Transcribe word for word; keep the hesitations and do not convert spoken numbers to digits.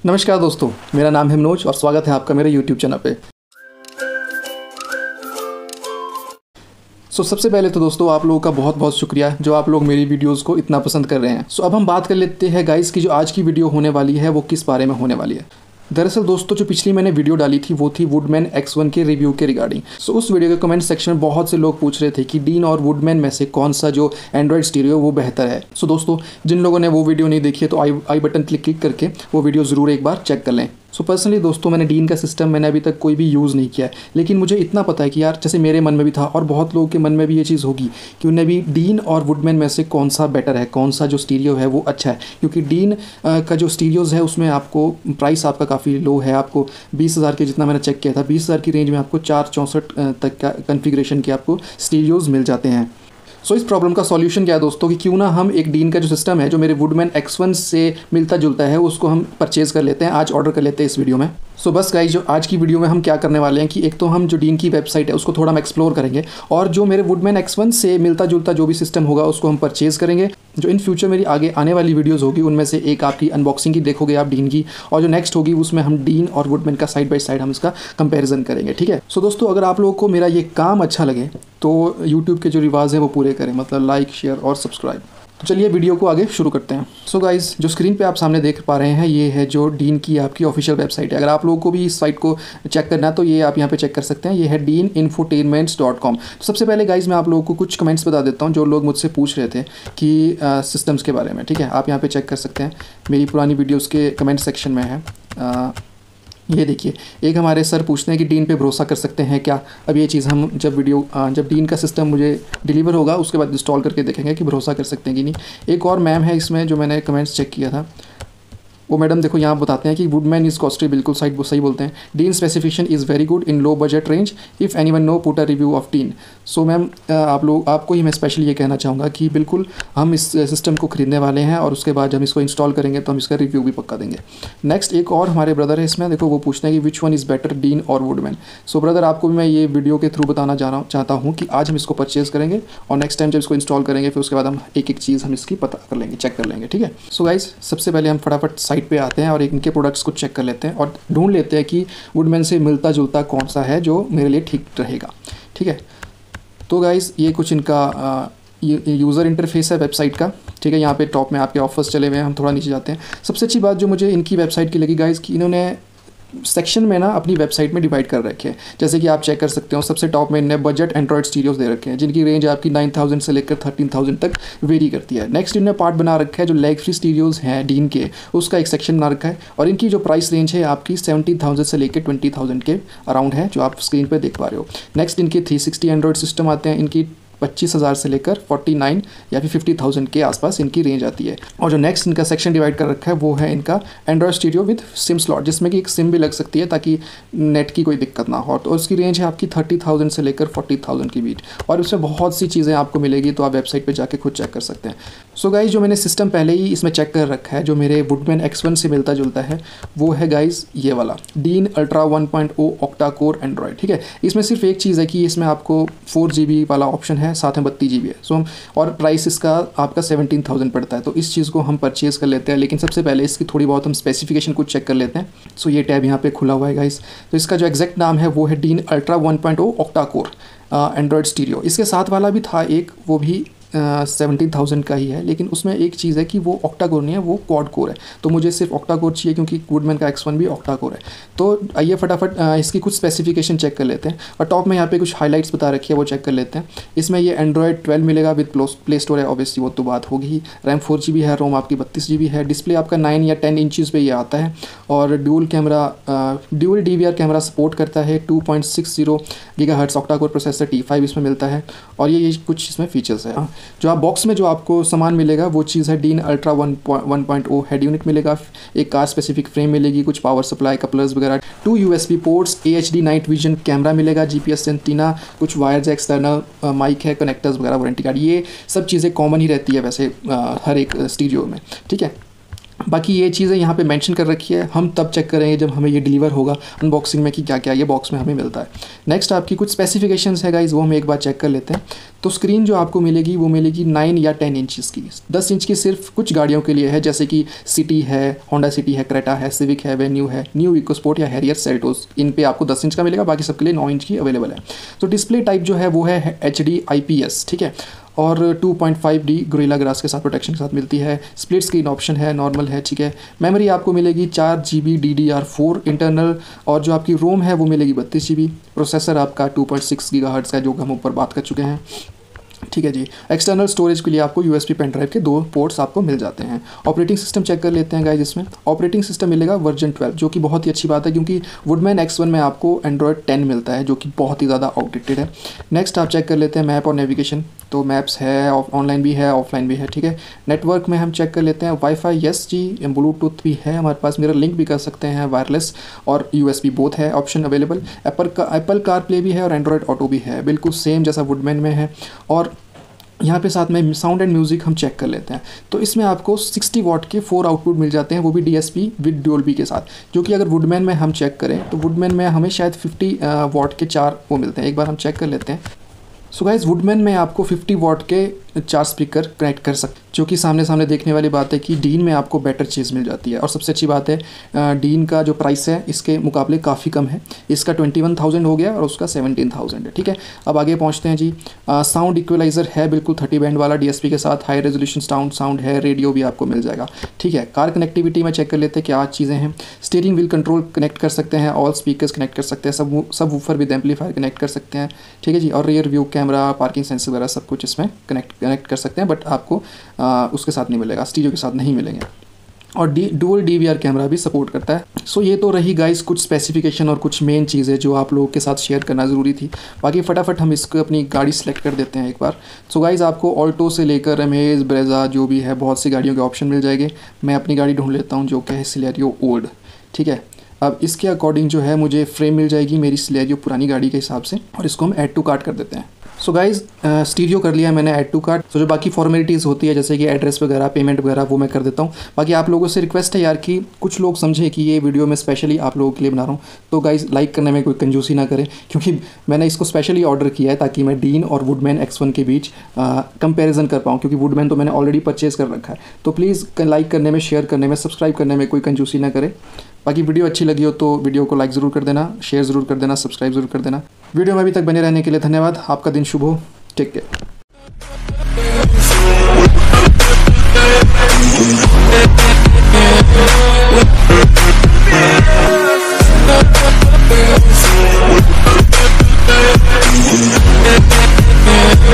नमस्कार दोस्तों, मेरा नाम है मनोज और स्वागत है आपका मेरे यूट्यूब चैनल पे। सो so, सबसे पहले तो दोस्तों आप लोगों का बहुत बहुत शुक्रिया जो आप लोग मेरी वीडियोस को इतना पसंद कर रहे हैं। सो so, अब हम बात कर लेते हैं गाइस की जो आज की वीडियो होने वाली है वो किस बारे में होने वाली है। दरअसल दोस्तों जो पिछली मैंने वीडियो डाली थी वो थी वुडमैन एक्स वन के रिव्यू के रिगार्डिंग। सो so, उस वीडियो के कमेंट सेक्शन में बहुत से लोग पूछ रहे थे कि डीन और वुडमैन में से कौन सा जो एंड्रॉयड स्टीरियो वो बेहतर है। सो so, दोस्तों जिन लोगों ने वो वीडियो नहीं देखी है तो I I button click click करके वो वीडियो ज़रूर एक बार चेक कर लें। सो so, पर्सनली दोस्तों मैंने डीन का सिस्टम मैंने अभी तक कोई भी यूज़ नहीं किया है, लेकिन मुझे इतना पता है कि यार जैसे मेरे मन में भी था और बहुत लोगों के मन में भी ये चीज़ होगी कि उन्हें भी डीन और वुडमैन में से कौन सा बेटर है, कौन सा जो स्टीरियो है वो अच्छा है। क्योंकि डीन का जो स्टीरियोज़ है उसमें आपको प्राइस आपका काफ़ी लो है, आपको बीस हज़ार के जितना मैंने चेक किया था बीस हज़ार की रेंज में आपको चार चौंसठ तक का कन्फिग्रेशन के आपको स्टीरियोज़ मिल जाते हैं। सो so, इस प्रॉब्लम का सॉल्यूशन क्या है दोस्तों कि क्यों ना हम एक डीन का जो सिस्टम है जो मेरे वुडमैन एक्स वन से मिलता जुलता है उसको हम परचेज़ कर लेते हैं, आज ऑर्डर कर लेते हैं इस वीडियो में। सो so, बस गाइस जो आज की वीडियो में हम क्या करने वाले हैं कि एक तो हम जो डीन की वेबसाइट है उसको थोड़ा हम एक्सप्लोर करेंगे और जो मेरे वुडमैन एक्स वन से मिलता जुलता जो भी सिस्टम होगा उसको हम परचेज़ करेंगे। जो इन फ्यूचर मेरी आगे आने वाली वीडियोस होगी उनमें से एक आपकी अनबॉक्सिंग की देखोगे आप डीन की, और जो नेक्स्ट होगी उसमें हम डीन और वुडमैन का साइड बाय साइड हम इसका कंपैरिजन करेंगे, ठीक है। सो so, दोस्तों अगर आप लोगों को मेरा ये काम अच्छा लगे तो यूट्यूब के जो रिवाज हैं वो पूरे करें, मतलब लाइक शेयर और सब्सक्राइब। तो चलिए वीडियो को आगे शुरू करते हैं। सो so गाइस जो स्क्रीन पे आप सामने देख पा रहे हैं ये है जो डीन की आपकी ऑफिशियल वेबसाइट है। अगर आप लोगों को भी इस साइट को चेक करना है तो ये आप यहाँ पे चेक कर सकते हैं, ये है डीन इन्फोटेनमेंट्स डॉट कॉम। तो सबसे पहले गाइस मैं आप लोगों को कुछ कमेंट्स बता देता हूँ जो लोग मुझसे पूछ रहे थे कि सिस्टम्स के बारे में, ठीक है। आप यहाँ पर चेक कर सकते हैं, मेरी पुरानी वीडियोज़ के कमेंट सेक्शन में है। आ, ये देखिए एक हमारे सर पूछते हैं कि डीन पे भरोसा कर सकते हैं क्या। अब ये चीज़ हम जब वीडियो जब डीन का सिस्टम मुझे डिलीवर होगा उसके बाद इंस्टॉल करके देखेंगे कि भरोसा कर सकते हैं कि नहीं। एक और मैम है इसमें जो मैंने कमेंट्स चेक किया था, वो मैडम देखो यहाँ बताते हैं कि वुडमैन इज़ कॉस्टली, बिल्कुल साइट वो सही बोलते हैं। Dean specification is very good in low budget range if any one no put a review of Dean. So ma'am आप लोग आपको ही मैं स्पेशली ये कहना चाहूँगा कि बिल्कुल हम इस सिस्टम को ख़रीदने वाले हैं और उसके बाद जब इसको इंस्टॉल करेंगे तो हम इसका रिव्यू भी पक्का देंगे। नेक्स्ट एक और हमारे ब्रदर है इसमें, देखो वो पूछते हैं कि which one is better Dean और वुडमैन। सो ब्रदर आपको भी मैं ये वीडियो के थ्रू बताना जा रहा चाहता हूँ कि आज हम इसको परचेज़ करेंगे और नेक्स्ट टाइम जब इसको इंस्टॉल करेंगे फिर उसके बाद हम एक एक चीज़ हम इसकी पता कर लेंगे, चेक कर लेंगे, ठीक है। सो गाइस सबसे पहले हम फटाफट साइट पर आते हैं और इनके प्रोडक्ट्स को चेक कर लेते हैं और ढूंढ लेते हैं कि वुडमैन से मिलता जुलता कौन सा है जो मेरे लिए ठीक रहेगा, ठीक है। तो गाइस ये कुछ इनका यूज़र इंटरफेस है वेबसाइट का, ठीक है। यहाँ पे टॉप में आपके ऑफर्स चले हुए हैं, हम थोड़ा नीचे जाते हैं। सबसे अच्छी बात जो मुझे इनकी वेबसाइट की लगी गाइस कि इन्होंने सेक्शन में ना अपनी वेबसाइट में डिवाइड कर रखे हैं। जैसे कि आप चेक कर सकते हो सबसे टॉप में इन्होंने बजट एंड्रॉयड स्टीरियोज दे रखे हैं जिनकी रेंज आपकी नाइन थाउजेंड से लेकर थर्टीन थाउजेंड तक वेरी करती है। नेक्स्ट इन्होंने पार्ट बना रखा है जो लैग फ्री स्टीरियोज हैं डीन के, उसका एक सेक्शन बना रखा है और इनकी जो प्राइस रेंज है आपकी सेवेंटीन थाउजेंड से लेकर ट्वेंटी थाउजेंड के अराउंड है जो आप स्क्रीन पर देख पा रहे हो। नेक्स्ट इनके थ्री सिक्सटी एंड्रॉयड सिस्टम आते हैं, इनकी पच्चीस हज़ार से लेकर उनचास या फिर फिफ्टी थाउजेंड के आसपास इनकी रेंज आती है। और जो नेक्स्ट इनका सेक्शन डिवाइड कर रखा है वो है इनका Android stereo with SIM slot, जिसमें कि एक सिम भी लग सकती है ताकि नेट की कोई दिक्कत ना हो। तो उसकी रेंज है आपकी थर्टी थाउजेंड से लेकर फोर्टी थाउजेंड के बीच और उसमें बहुत सी चीज़ें आपको मिलेगी, तो आप वेबसाइट पर जाके खुद चेक कर सकते हैं। सो गाइज जो मैंने सिस्टम पहले ही इसमें चेक कर रखा है जो मेरे वुडमैन एक्स वन से मिलता जुलता है वो है गाइज ये वाला Dean ultra one point O octa core Android, ठीक है। इसमें सिर्फ एक चीज़ है कि इसमें आपको फोर जी बी वाला ऑप्शन है, साथ में बत्तीस जी बी है। सो so, और प्राइस इसका आपका सेवनटीन थाउजेंड पड़ता है, तो इस चीज़ को हम परचेज़ कर लेते हैं। लेकिन सबसे पहले इसकी थोड़ी बहुत हम स्पेसिफिकेशन कुछ चेक कर लेते हैं। सो so, ये टैब यहाँ पे खुला हुआ है गाइस। तो इसका जो एग्जैक्ट नाम है वो है Dean ultra one point O octa core Android stereo. इसके साथ वाला भी था एक, वो भी सेवनटीन थाउजेंड का ही है, लेकिन उसमें एक चीज़ है कि वो ऑक्टा कोर नहीं है, वो क्वाड कोर है। तो मुझे सिर्फ ऑक्टा कोर चाहिए क्योंकि वुडमैन का एक्स वन भी ऑक्टा कोर है। तो आइए फटाफट इसकी कुछ स्पेसिफिकेशन चेक कर लेते हैं और टॉप में यहाँ पे कुछ हाइलाइट्स बता रखी है वो चेक कर लेते हैं। इसमें ये एंड्रॉयड ट्वेल्व मिलेगा विद प्ले स्टोर है, ऑब्वियसली वो तो बात होगी ही। रैम फोर जी बी है, रोम आपकी बत्तीस जी बी है। डिस्प्ले आपका नाइन या टेन इंचज़ पे ये आता है और dual camera dual D V R camera support करता है। Two point six zero gigahertz octa core processor T five इसमें मिलता है और ये, ये कुछ इसमें फीचर्स है। जो आप बॉक्स में जो आपको सामान मिलेगा वो चीज़ है Dean ultra one point O head unit मिलेगा, एक कार स्पेसिफिक फ्रेम मिलेगी, कुछ पावर सप्लाई कपलर्स वगैरह, two USB ports, A H D night vision camera मिलेगा, जीपीएस एंटीना, कुछ वायर्स एक्सटर्नल माइक है, कनेक्टर्स वगैरह, वारंटी कार्ड, ये सब चीज़ें कॉमन ही रहती है वैसे आ, हर एक स्टीरियो में, ठीक है। बाकी ये चीज़ें यहाँ पे मेंशन कर रखी है, हम तब चेक करेंगे जब हमें ये डिलीवर होगा अनबॉक्सिंग में कि क्या क्या ये बॉक्स में हमें मिलता है। नेक्स्ट आपकी कुछ स्पेसिफिकेशंस है गाइज़, वो हम एक बार चेक कर लेते हैं। तो स्क्रीन जो आपको मिलेगी वो मिलेगी नाइन या टेन इंचज़ की। दस इंच की सिर्फ कुछ गाड़ियों के लिए है, जैसे कि सिटी है, होंडा सिटी है, क्रेटा है, सिविक है, वेन्यू है, न्यू इकोस्पोर्ट या हैरियर, सेल्टोस, इन पे आपको दस इंच का मिलेगा, बाकी सबके लिए नौ इंच की अवेलेबल है। तो डिस्प्ले टाइप जो है वो है H D I P S, ठीक है, और two point five D Gorilla glass के साथ प्रोटेक्शन के साथ मिलती है। स्प्लिट स्क्रीन ऑप्शन है, नॉर्मल है, ठीक है। मेमोरी आपको मिलेगी चार G B D D R four internal, और जो आपकी रोम है वो मिलेगी बत्तीस जी बी। प्रोसेसर आपका टू पॉइंट सिक्स गीगाहर्ट्ज़ का, जो हम ऊपर बात कर चुके हैं, ठीक है जी। एक्सटर्नल स्टोरेज के लिए आपको यूएसबी पेन ड्राइव के दो पोर्ट्स आपको मिल जाते हैं। ऑपरेटिंग सिस्टम चेक कर लेते हैं गाइस। इसमें ऑपरेटिंग सिस्टम मिलेगा वर्जन ट्वेल्व, जो कि बहुत ही अच्छी बात है, क्योंकि वुडमैन एक्स वन में आपको एंड्रॉयड टेन मिलता है, जो कि बहुत ही ज़्यादा आउटडेटेड है। नेक्स्ट आप चेक कर लेते हैं मैप और नेविगेशन। तो मैप्स है, ऑनलाइन भी है, ऑफलाइन भी है, ठीक है। नेटवर्क में हम चेक कर लेते हैं वाईफाई, यस जी, ब्लूटूथ भी है हमारे पास, मिरर लिंक भी कर सकते हैं, वायरलेस और यूएसबी बोथ है ऑप्शन अवेलेबल। एप्पल का एप्पल कार प्ले भी है और एंड्रॉयड ऑटो भी है, बिल्कुल सेम जैसा वुडमैन में है। और यहाँ पे साथ में साउंड एंड म्यूज़िक हम चेक कर लेते हैं। तो इसमें आपको सिक्सटी वॉट के फोर आउटपुट मिल जाते हैं, वो भी डीएसपी विद डोल्बी के साथ, जो कि अगर वुडमैन में हम चेक करें तो वुडमैन में हमें शायद फिफ्टी वॉट के चार वो मिलते हैं। एक बार हम चेक कर लेते हैं। सो गाइस, वुडमैन में आपको फिफ्टी वॉट के चार स्पीकर कनेक्ट कर सकते, जो कि सामने सामने देखने वाली बात है कि डीन में आपको बेटर चीज़ मिल जाती है। और सबसे अच्छी बात है डीन का जो प्राइस है इसके मुकाबले काफ़ी कम है, इसका ट्वेंटी वन थाउजेंड हो गया और उसका सेवनटीन थाउजेंड है, ठीक है। अब आगे पहुंचते हैं जी। साउंड इक्वलाइज़र है बिल्कुल थर्टी बैंड वाला डीएसपी के साथ, हाई रेजोल्यूशन साउंड साउंड है, रेडियो भी आपको मिल जाएगा, ठीक है। कार कनेक्टिविटी में चेक कर लेते हैं क्या चीज़ें हैं। स्टीयरिंग व्हील कंट्रोल कनेक्ट कर सकते हैं, ऑल स्पीकर्स कनेक्ट कर सकते हैं, सब सब वूफर विद एम्पलीफायर कनेक्ट कर सकते हैं, ठीक है जी। और rear view camera, parking sensor वगैरह सब कुछ इसमें कनेक्ट कनेक्ट कर सकते हैं, बट आपको आ, उसके साथ नहीं मिलेगा, स्टीरियो के साथ नहीं मिलेंगे। और D dual D V R camera भी सपोर्ट करता है। सो so, ये तो रही गाइस कुछ स्पेसिफिकेशन और कुछ मेन चीज़ें जो आप लोगों के साथ शेयर करना ज़रूरी थी। बाकी फटाफट हम इसको अपनी गाड़ी सेलेक्ट कर देते हैं एक बार। सो so, गाइस आपको ऑल्टो से लेकर अमेज, ब्रेजा जो भी है बहुत सी गाड़ियों के ऑप्शन मिल जाएंगे। मैं अपनी गाड़ी ढूंढ लेता हूँ जो कि है सिलेरियो ओल्ड, ठीक है। अब इसके अकॉर्डिंग जो है मुझे फ्रेम मिल जाएगी मेरी सिलेरियो पुरानी गाड़ी के हिसाब से, और इसको हम ऐड टू कार्ट कर देते हैं। सो गाइज़ स्टीरियो कर लिया मैंने ऐड टू कार्ट। तो जो बाकी फॉर्मेलिटीज़ होती है जैसे कि एड्रेस वगैरह, पेमेंट वगैरह, वो मैं कर देता हूँ। बाकी आप लोगों से रिक्वेस्ट है यार कि कुछ लोग समझें कि ये वीडियो मैं स्पेशली आप लोगों के लिए बना रहा हूँ। तो गाइज़ लाइक करने में कोई कंजूसी ना करें, क्योंकि मैंने इसको स्पेशली ऑर्डर किया है ताकि मैं डीन और वुडमैन एक्स वन के बीच कंपेरिजन कर पाऊँ, क्योंकि वुडमैन तो मैंने ऑलरेडी परचेज़ कर रखा है। तो प्लीज़ लाइक करने में, शेयर करने में, सब्सक्राइब करने में कोई कंजूसी ना करें। बाकी वीडियो अच्छी लगी हो तो वीडियो को लाइक ज़रूर कर देना, शेयर ज़रूर कर देना, सब्सक्राइब ज़रूर कर देना। वीडियो में अभी तक बने रहने के लिए धन्यवाद। आपका दिन शुभ हो। Take care.